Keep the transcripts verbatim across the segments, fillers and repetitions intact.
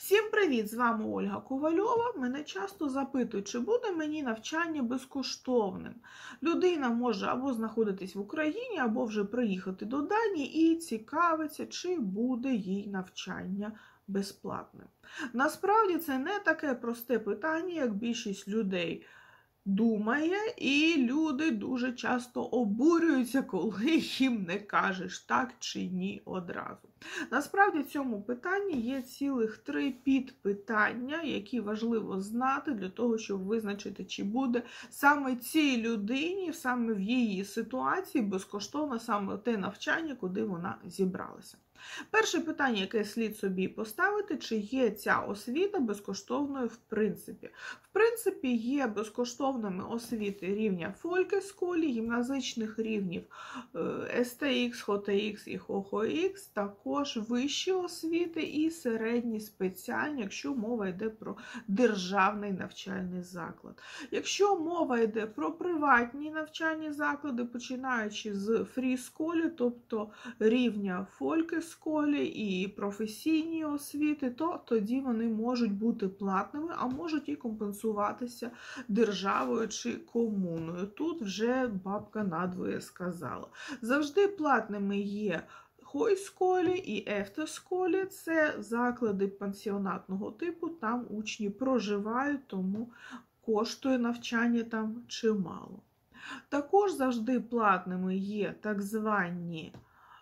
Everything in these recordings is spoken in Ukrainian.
Всім привіт! З вами Ольга Ковальова. Мене часто запитують, чи буде мені навчання безкоштовним. Людина може або знаходитись в Україні, або вже приїхати до Данії і цікавиться, чи буде їй навчання безплатним. Насправді це не таке просте питання, як більшість людей думає, і люди дуже часто обурюються, коли їм не кажеш так чи ні одразу. Насправді в цьому питанні є цілих три підпитання, які важливо знати для того, щоб визначити, чи буде саме цій людині, саме в її ситуації безкоштовно саме те навчання, куди вона зібралася. Перше питання, яке слід собі поставити, чи є ця освіта безкоштовною в принципі. В принципі, є безкоштовними освіти рівня фолькесколі, гімназичних рівнів ес те ікс, ха те ікс і хо хо ікс, також вищі освіти і середні спеціальні, якщо мова йде про державний навчальний заклад. Якщо мова йде про приватні навчальні заклади, починаючи з фрі-сколі, тобто рівня фолькесколі, школі і професійні освіти, то тоді вони можуть бути платними, а можуть і компенсуватися державою чи комуною. Тут вже бабка надвоє сказала. Завжди платними є хойсколі і ефтесколі – це заклади пансіонатного типу, там учні проживають, тому коштує навчання там чимало. Також завжди платними є так звані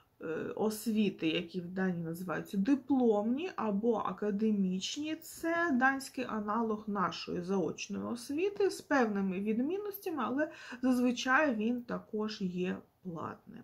освіти, які в Данії називаються дипломні або академічні. Це данський аналог нашої заочної освіти з певними відмінностями, але зазвичай він також є платним.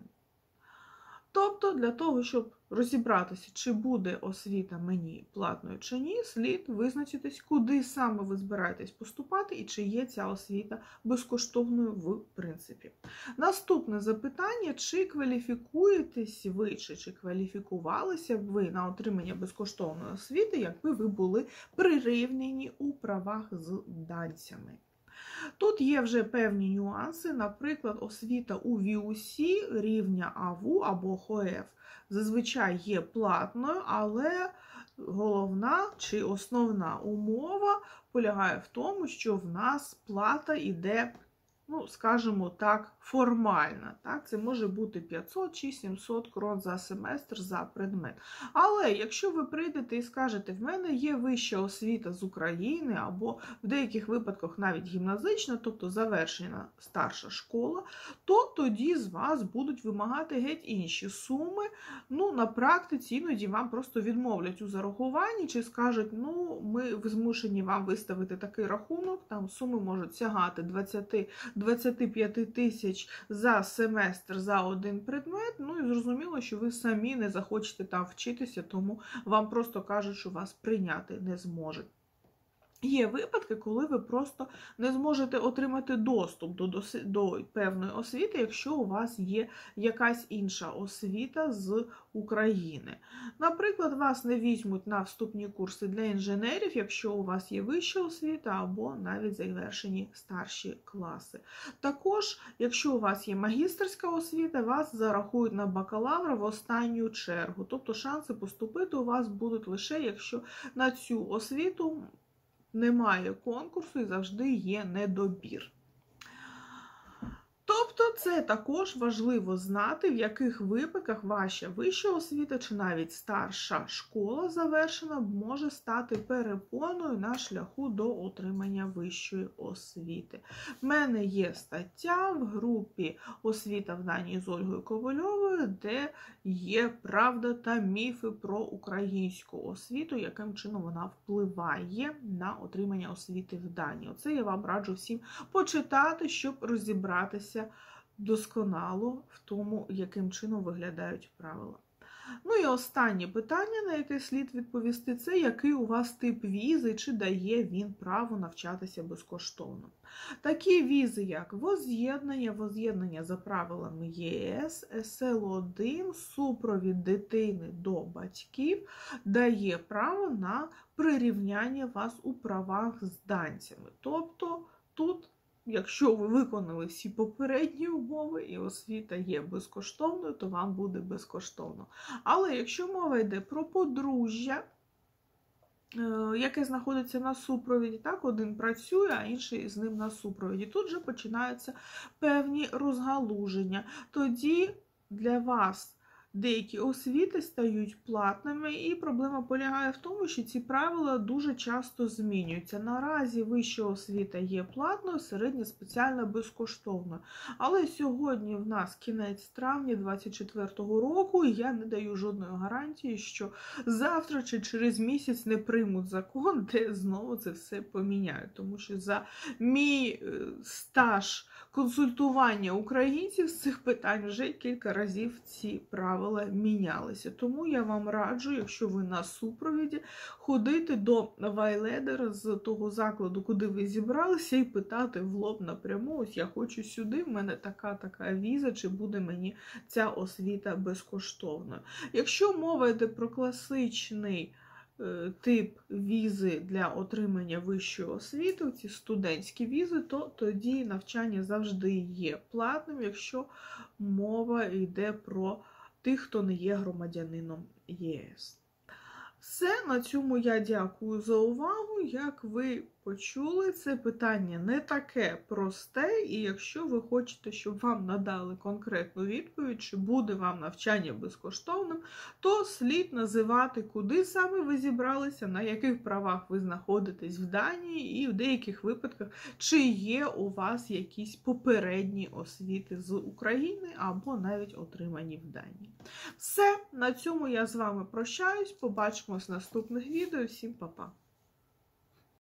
Тобто, для того, щоб розібратися, чи буде освіта мені платною чи ні, слід визначитись, куди саме ви збираєтесь поступати і чи є ця освіта безкоштовною в принципі. Наступне запитання, чи кваліфікуєтесь ви, чи, чи кваліфікувалися б ви на отримання безкоштовної освіти, якби ви були прирівняні у правах з данцями. Тут є вже певні нюанси, наприклад, освіта у ві ю сі рівня а ву або хо еф зазвичай є платною, але головна чи основна умова полягає в тому, що в нас плата йде, ну, скажімо так, формальна. Так? Це може бути п'ятсот чи сімсот крон за семестр за предмет. Але якщо ви прийдете і скажете, в мене є вища освіта з України, або в деяких випадках навіть гімназична, тобто завершена старша школа, то тоді з вас будуть вимагати геть інші суми. Ну, на практиці іноді вам просто відмовлять у зарахуванні, чи скажуть, ну, ми змушені вам виставити такий рахунок, там суми можуть сягати двадцять п'ять тисяч за семестр за один предмет, ну і зрозуміло, що ви самі не захочете там вчитися, тому вам просто кажуть, що вас прийняти не зможуть. Є випадки, коли ви просто не зможете отримати доступ до, до, до певної освіти, якщо у вас є якась інша освіта з України. Наприклад, вас не візьмуть на вступні курси для інженерів, якщо у вас є вища освіта або навіть завершені старші класи. Також, якщо у вас є магістерська освіта, вас зарахують на бакалавра в останню чергу. Тобто шанси поступити у вас будуть лише, якщо на цю освіту немає конкурсу і завжди є недобір. Тобто це також важливо знати, в яких випадках ваша вища освіта чи навіть старша школа завершена може стати перепоною на шляху до отримання вищої освіти. В мене є стаття в групі «Освіта в Данії» з Ольгою Ковальовою, де є правда та міфи про українську освіту, яким чином вона впливає на отримання освіти в Данії. Оце я вам раджу всім почитати, щоб розібратися досконало в тому, яким чином виглядають правила. Ну і останнє питання, на яке слід відповісти, це який у вас тип візи, чи дає він право навчатися безкоштовно. Такі візи, як возз'єднання, возз'єднання за правилами є ес, ес ел один, супровід дитини до батьків, дає право на прирівняння вас у правах з данцями. Тобто тут, якщо ви виконали всі попередні умови і освіта є безкоштовною, то вам буде безкоштовно. Але якщо мова йде про подружжя, яке знаходиться на супровіді, так, один працює, а інший з ним на супровіді. Тут вже починаються певні розгалуження. Тоді для вас деякі освіти стають платними, і проблема полягає в тому, що ці правила дуже часто змінюються. Наразі вища освіта є платною, середня спеціальна безкоштовною. Але сьогодні в нас кінець травня двадцять четвертого року, і я не даю жодної гарантії, що завтра чи через місяць не приймуть закон, де знову це все поміняють. Тому що за мій стаж консультування українців з цих питань вже кілька разів ці правила мінялися. Тому я вам раджу, якщо ви на супровіді, ходити до вайледера з того закладу, куди ви зібралися, і питати в лоб напряму: ось я хочу сюди, в мене така-така віза, чи буде мені ця освіта безкоштовною. Якщо мова йде про класичний тип візи для отримання вищої освіти, ці студентські візи, то тоді навчання завжди є платним, якщо мова йде про тих, хто не є громадянином ЄС. Все, на цьому я дякую за увагу. Як ви почули, це питання не таке просте, і якщо ви хочете, щоб вам надали конкретну відповідь, чи буде вам навчання безкоштовним, то слід називати, куди саме ви зібралися, на яких правах ви знаходитесь в Данії, і в деяких випадках, чи є у вас якісь попередні освіти з України або навіть отримані в Данії. Все, на цьому я з вами прощаюсь, побачимось в наступних відео, всім па-па!